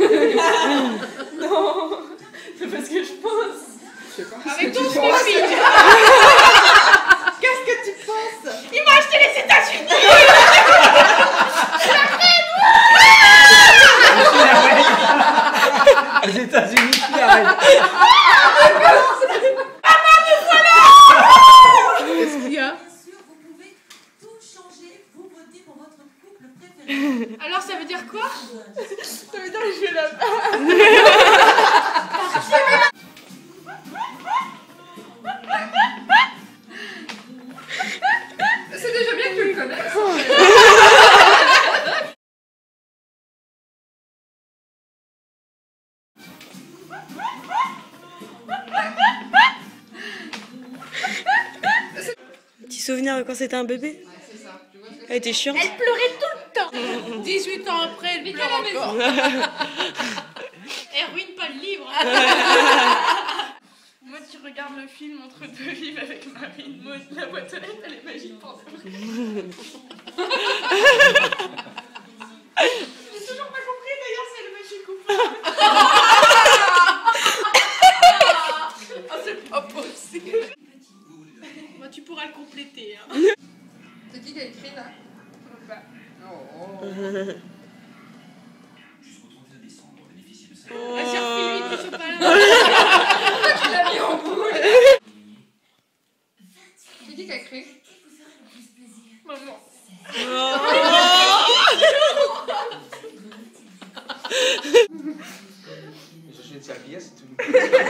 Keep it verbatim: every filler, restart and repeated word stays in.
Non, c'est parce que je pense. Je sais pas. Avec ton stupide. Qu'est-ce que tu penses? Il m'a acheté les États-Unis. Les États-Unis qui arrêtent. Qu'est-ce qu'il y a? Alors ça veut dire quoi? Ça veut dire que je vais là-bas. C'est déjà bien que tu le connaisses. Petit souvenir de quand c'était un bébé? Ouais, c'est ça. Tu vois ce que Elle était chiante. Elle pleurait tout le temps. dix-huit ans après, elle pleure encore. Elle ruine pas le livre. Moi, tu regardes le film Entre deux livres avec Marine Maud, la boîte aux lettres, elle est magique pour ça. J'ai toujours pas compris d'ailleurs si elle est magique ou pas. Oh, c'est pas possible. Bah, tu pourras le compléter. Hein. C'est qui qui a écrit là? Oh. Vas-y, refile-lui, je sais pas là. Tu l'as mis en boule. C'est qui qui a écrit? Maman. Je viens de servir, c'est tout.